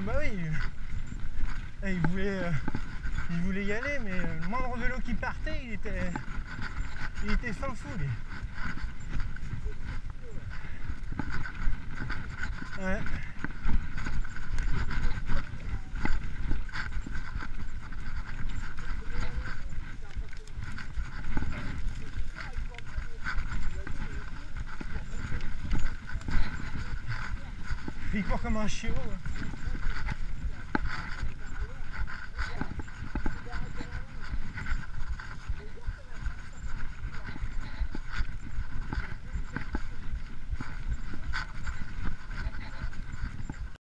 bah oui. Et il voulait y aller, mais le moindre vélo qui partait, il était fin fou, lui. Ouais. Il court comme un chiot.